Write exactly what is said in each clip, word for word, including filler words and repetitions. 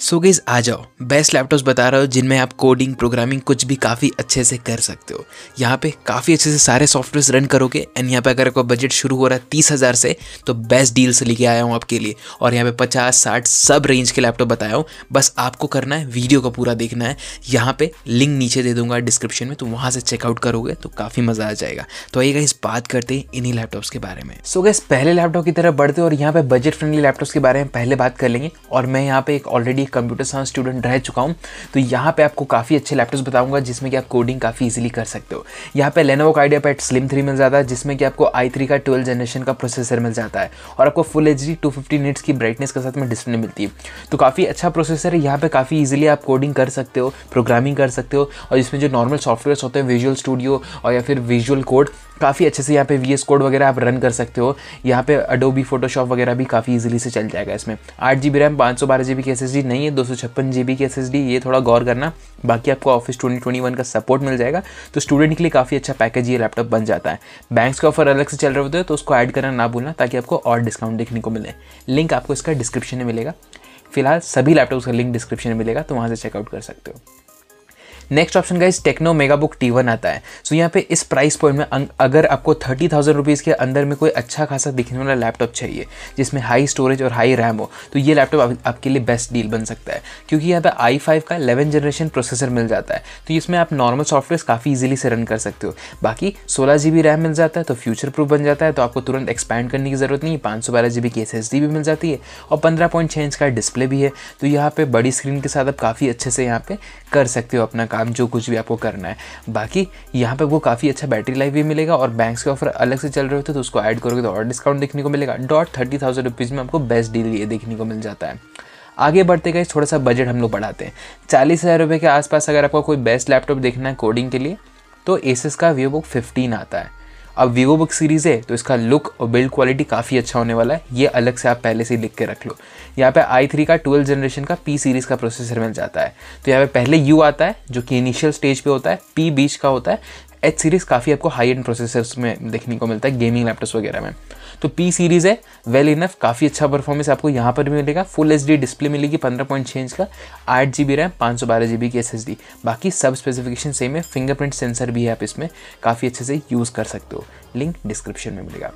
So guys आ जाओ, best laptops बता रहा हूँ जिनमें आप कोडिंग प्रोग्रामिंग कुछ भी काफ़ी अच्छे से कर सकते हो। यहाँ पे काफ़ी अच्छे से सारे सॉफ्टवेयर्स रन करोगे एंड यहाँ पे अगर आपका बजट शुरू हो रहा है तीस हज़ार से तो बेस्ट डील से लेके आया हूँ आपके लिए। और यहाँ पे पचास साठ सब रेंज के लैपटॉप बताया हूँ, बस आपको करना है वीडियो को पूरा देखना है। यहाँ पे लिंक नीचे दे दूंगा डिस्क्रिप्शन में, तो वहाँ से चेकआउट करोगे तो काफ़ी मज़ा आ जाएगा। तो आइए गाइस बात करते हैं इन्हीं लैपटॉप्स के बारे में। सो गाइस पहले लैपटॉप की तरफ बढ़ते और यहाँ पे बजट फ्रेंडली लैपटॉप्स के बारे में पहले बात कर लेंगे। और मैं यहाँ पे एक ऑलरेडी कंप्यूटर साइंस स्टूडेंट रह चुका हूँ, तो यहाँ पे आपको काफ़ी अच्छे लैपटॉप्स बताऊंगा जिसमें कि आप कोडिंग काफ़ी इजीली कर सकते हो। यहाँ पे लेनोवो का आइडियापैड स्लिम थ्री मिल जाता है जिसमें कि आपको आई थ्री का ट्वेल्व जनरेशन का प्रोसेसर मिल जाता है और आपको full H D two fifty nits की ब्राइटनेस के साथ में डिस्प्ले मिलती है। तो काफ़ी अच्छा प्रोसेसर है। यहाँ पे काफ़ी इजीली आप कोडिंग कर सकते हो, प्रोग्रामिंग कर सकते हो। और इसमें जो नॉर्मल सॉफ्टवेयर्स होते हैं विजुअल स्टूडियो और या फिर विजुअल कोड, काफ़ी अच्छे से यहाँ पे वी एस कोड वगैरह आप रन कर सकते हो। यहाँ पे अडोबी फोटोशॉप वगैरह भी काफ़ी इजीली से चल जाएगा। इसमें आठ जी बी रैम पाँच सौ बारह जी बी की एस एस डी नहीं है, दो सौ छप्पन जी बी की एस एस डी, ये थोड़ा गौर करना। बाकी आपको ऑफिस ट्वेंटी ट्वेंटी वन का सपोर्ट मिल जाएगा, तो स्टूडेंट के लिए काफ़ी अच्छा पैकेज ये लैपटॉप बन जाता है। बैंक्स के ऑफर अलग से चल रहे होते हैं तो उसको ऐड करना ना भूलना ताकि आपको और डिस्काउंट देखने को मिले। लिंक आपको इसका डिस्क्रिप्शन में मिलेगा। फिलहाल सभी लैपटॉप्स का लिंक डिस्क्रिप्शन में मिलेगा, तो वहाँ से चेकआउट कर सकते हो। Next option guys Tecno Megabook T one आता है। सो यहाँ पे इस प्राइस पॉइंट में अगर आपको थर्टी थाउजेंड रुपीज़ के अंदर में कोई अच्छा खासा दिखने वाला लैपटॉप चाहिए जिसमें हाई स्टोरेज और हाई रैम हो, तो ये लैपटॉप आप, आपके लिए बेस्ट डील बन सकता है। क्योंकि यहाँ पे आई फाइव का इलेवन जनरेशन प्रोसेसर मिल जाता है, तो इसमें आप नॉर्मल सॉफ्टवेयर काफ़ी इजीली से रन कर सकते हो। बाकी सोलह जी बी रैम मिल जाता है तो फ्यूचर प्रूफ बन जाता है, तो आपको तुरंत एक्सपैंड करने की ज़रूरत नहीं है। पाँच सौ बारह जी बी की एस एस डी भी मिल जाती है और पंद्रह पॉइंट छः इंच का डिस्प्ले भी है। तो यहाँ पे बड़ी स्क्रीन के साथ आप काफ़ी अच्छे से यहाँ पे कर सकते हो अपना काम, जो कुछ भी आपको करना है। बाकी यहाँ पे वो काफ़ी अच्छा बैटरी लाइफ भी मिलेगा और बैंक्स के ऑफर अलग से चल रहे होते हैं तो उसको ऐड करोगे तो और डिस्काउंट देखने को मिलेगा। डॉट थर्टी थाउजेंड रुपीज़ में आपको बेस्ट डील ये देखने को मिल जाता है। आगे बढ़ते गए थोड़ा सा बजट हम लोग बढ़ाते हैं। चालीस हज़ार रुपये के आसपास अगर आपको कोई बेस्ट लैपटॉप देखना है कोडिंग के लिए तो एसस का वीवोबुक फिफ्टीन आता है। अब वीवोबुक सीरीज़ है तो इसका लुक और बिल्ड क्वालिटी काफ़ी अच्छा होने वाला है, ये अलग से आप पहले से ही लिख के रख लो। यहाँ पे आई थ्री का ट्वेल्व जनरेशन का पी सीरीज़ का प्रोसेसर मिल जाता है। तो यहाँ पे पहले यू आता है जो कि इनिशियल स्टेज पे होता है, पी बीच का होता है, एच सीरीज़ काफ़ी आपको हाई एंड प्रोसेसर्स में देखने को मिलता है गेमिंग लैपटॉप्स वगैरह में। तो पी सीरीज़ है वेल इनफ, काफ़ी अच्छा परफॉर्मेंस आपको यहाँ पर भी मिलेगा। फुल एच डी डिस्प्ले मिलेगी पंद्रह पॉइंट छः इंच का, आठ जी बी रैम, पाँच सौ बारह जी बी की एस एस डी। बाकी सब स्पेसिफिकेशन सेम है, फिंगरप्रिंट सेंसर भी है, आप इसमें काफ़ी अच्छे से यूज़ कर सकते हो। लिंक डिस्क्रिप्शन में मिलेगा।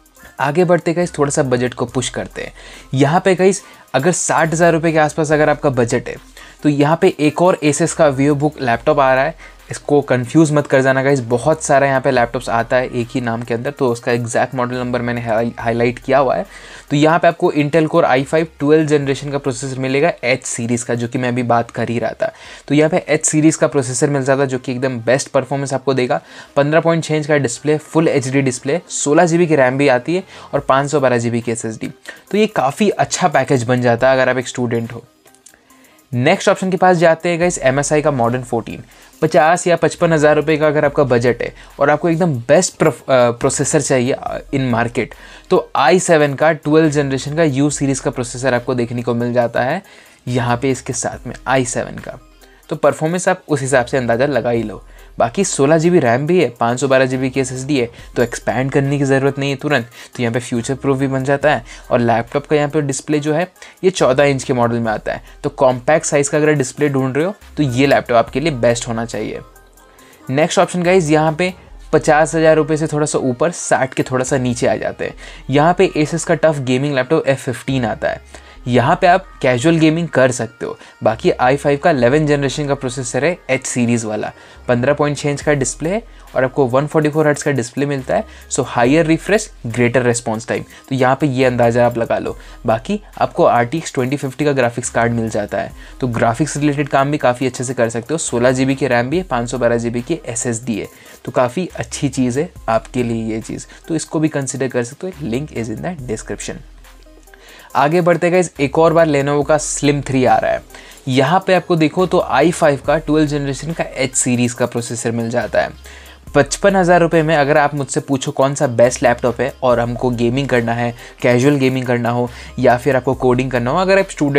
आगे बढ़ते गाइस थोड़ा सा बजट को पुश करते हैं। यहाँ पे गाइस अगर साठ हज़ार रुपये के आसपास अगर आपका बजट है तो यहाँ पे एक और एसस का वीवोबुक लैपटॉप आ रहा है। इसको कंफ्यूज मत कर जाना गाइस, बहुत सारा यहाँ पे लैपटॉप्स आता है एक ही नाम के अंदर, तो उसका एग्जैक्ट मॉडल नंबर मैंने हाईलाइट किया हुआ है। तो यहाँ पे आपको Intel core i five twelve generation का प्रोसेसर मिलेगा एच सीरीज़ का, जो कि मैं अभी बात कर ही रहा था। तो यहाँ पे एच सीरीज़ का प्रोसेसर मिल जाता है जो कि एकदम बेस्ट परफॉर्मेंस आपको देगा। पंद्रह पॉइंट छः इंच का display, full H D display, सोलह जी बी की रैम भी आती है और पाँच सौ बारह जी बी की एस एस डी। तो ये काफ़ी अच्छा पैकेज बन जाता है अगर आप एक स्टूडेंट हो। नेक्स्ट ऑप्शन के पास जाते हैं गाइस एम एस आई का मॉडर्न फोर्टीन। पचास या पचपन हज़ार रुपये का अगर आपका बजट है और आपको एकदम बेस्ट प्रोसेसर चाहिए इन मार्केट तो आई सेवन का ट्वेल्व जनरेशन का यू सीरीज़ का प्रोसेसर आपको देखने को मिल जाता है यहाँ पे इसके साथ में आई सेवन का। तो परफॉर्मेंस आप उस हिसाब से अंदाज़ा लगा ही लो। बाकी सोलह जी बी रैम भी है, पाँच सौ बारह जी बी की एस एस डी है, तो एक्सपैंड करने की ज़रूरत नहीं है तुरंत। तो यहाँ पे फ्यूचर प्रूफ भी बन जाता है। और लैपटॉप का यहाँ पे डिस्प्ले जो है ये चौदह इंच के मॉडल में आता है। तो कॉम्पैक्ट साइज़ का अगर डिस्प्ले ढूंढ रहे हो तो ये लैपटॉप आपके लिए बेस्ट होना चाहिए। नेक्स्ट ऑप्शन गाइज यहाँ पे पचास हज़ार रुपये से थोड़ा सा ऊपर, साठ के थोड़ा सा नीचे आ जाते हैं। यहाँ पे एसस का TUF gaming laptop F fifteen आता है। यहाँ पे आप कैजुअल गेमिंग कर सकते हो। बाकी आई फाइव का इलेवन जनरेशन का प्रोसेसर है एच सीरीज़ वाला, पंद्रह पॉइंट छः इंच का डिस्प्ले है और आपको वन फोर्टी फोर हर्ट्ज़ का डिस्प्ले मिलता है। So higher refresh, greater response time, तो यहाँ पे ये अंदाज़ा आप लगा लो। बाकी आपको R T X twenty fifty का ग्राफिक्स कार्ड मिल जाता है, तो ग्राफिक्स रिलेटेड काम भी काफ़ी अच्छे से कर सकते हो। सोलह जी बी की रैम भी है, पाँच सौ बारह जी बी की एस एस डी है, तो काफ़ी अच्छी चीज़ है आपके लिए ये चीज़, तो इसको भी कंसिडर कर सकते हो। Link is in the description. आगे बढ़ते गए एक और बार लेनोवो का स्लिम थ्री आ रहा है। यहाँ पे आपको देखो तो आई फाइव का ट्वेल्व जनरेशन का एच सीरीज़ का प्रोसेसर मिल जाता है। पचपन हज़ार रुपये में अगर आप मुझसे पूछो कौन सा बेस्ट लैपटॉप है और हमको गेमिंग करना है, कैजुअल गेमिंग करना हो या फिर आपको कोडिंग करना हो, अगर आप स्टूडेंट हो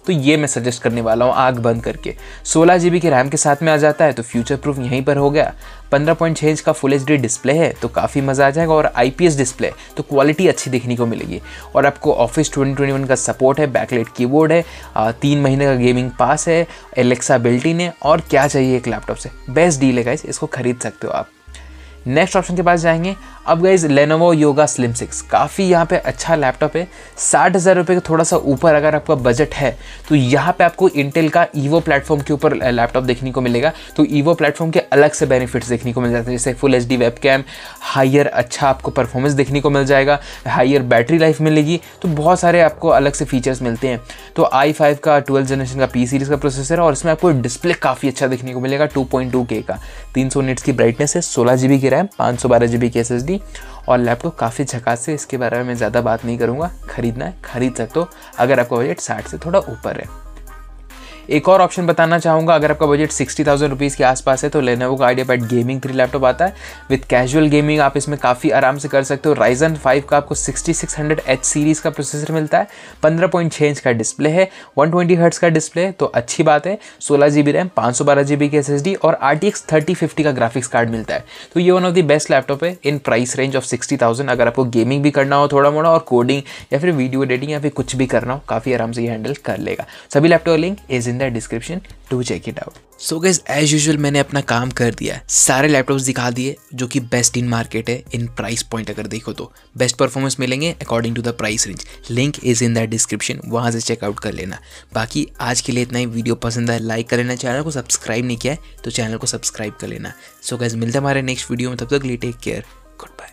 तो ये मैं सजेस्ट करने वाला हूँ आँख बंद करके। सोलह जी बी की रैम के साथ में आ जाता है तो फ्यूचर प्रूफ यहीं पर हो गया। पंद्रह पॉइंट छः इंच का फुल एच डी डिस्प्ले है तो काफ़ी मज़ा आ जाएगा, और आई पी एस डिस्प्ले तो क्वालिटी अच्छी देखने को मिलेगी। और आपको ऑफिस ट्वेंटी ट्वेंटी वन का सपोर्ट है, बैकलाइट कीबोर्ड है, तीन महीने का गेमिंग पास है, एलेक्सा बिल्ट इन है, और क्या चाहिए एक लैपटॉप से। बेस्ट डील है गाइस, इसको खरीद सकते हो आप। नेक्स्ट ऑप्शन के पास जाएंगे। अब guys Lenovo Yoga slim six काफ़ी यहाँ पे अच्छा लैपटॉप है। साठ हज़ार रुपये के थोड़ा सा ऊपर अगर आपका बजट है तो यहाँ पे आपको इंटेल का ईवो प्लेटफॉर्म के ऊपर लैपटॉप देखने को मिलेगा। तो ईवो प्लेटफॉर्म के अलग से बेनिफिट्स देखने को मिल जाते हैं, जैसे full H D webcam, higher अच्छा आपको परफॉर्मेंस देखने को मिल जाएगा, हाइयर बैटरी लाइफ मिलेगी, तो बहुत सारे आपको अलग से फीचर्स मिलते हैं। तो आई फाइव का ट्वेल्थ जनरेशन का पी सीरीज़ का प्रोसेसर है, और इसमें आपको डिस्प्ले काफ़ी अच्छा देखने को मिलेगा, टू पॉइंट टू के का, तीन सौ निट्स की ब्राइटनेस है, सोलह जी बी की रैम, पाँच सौ बारह जी बी की एस एस डी, और लैपटॉप काफ़ी झकास है। इसके बारे में मैं ज़्यादा बात नहीं करूँगा, खरीदना है खरीद सकते हो अगर आपका बजट साठ से थोड़ा ऊपर है। एक और ऑप्शन बताना चाहूँगा, अगर आपका बजट सिक्सटी थाउजेंड रुपीज़ के आसपास है तो लेनोवो का आइडियापैड गेमिंग थ्री लैपटॉप आता है विद कैजुअल गेमिंग, आप इसमें काफ़ी आराम से कर सकते हो। राइजन फाइव का आपको sixty six hundred H series का प्रोसेसर मिलता है, पंद्रह पॉइंट छः इंच का डिस्प्ले है, वन ट्वेंटी हर्ट्स का डिस्प्ले है तो अच्छी बात है, सोलह जी बी रैम, पाँच सौ बारह जी बी की एस एस डी, और R T X thirty fifty का ग्राफिक्स कार्ड मिलता है। तो ये one of the best laptop है in price range of sixty thousand. अगर आपको गेमिंग भी करना हो थोड़ा मोड़ा, और कोडिंग या फिर वीडियो एडिटिंग या फिर कुछ भी करना हो, काफ़ी आराम से ये हैंडल कर लेगा। सभी laptop link is in the description, to check it out. So guys as usual मैंने अपना काम कर दिया, सारे लैपटॉप्स दिखा दिए जो कि बेस्ट इन मार्केट है इन प्राइस पॉइंट। अगर देखो तो बेस्ट परफॉर्मेंस मिलेंगे according to the price range, link is in the description, वहाँ से चेकआउट कर लेना। बाकी आज के लिए इतना ही, वीडियो पसंद आए लाइक कर लेना, चैनल को सब्सक्राइब नहीं किया है तो चैनल को सब्सक्राइब कर लेना। सो गाइस मिलते हैं हमारे नेक्स्ट वीडियो में, तब तक के लिए टेक केयर, गुड बाय।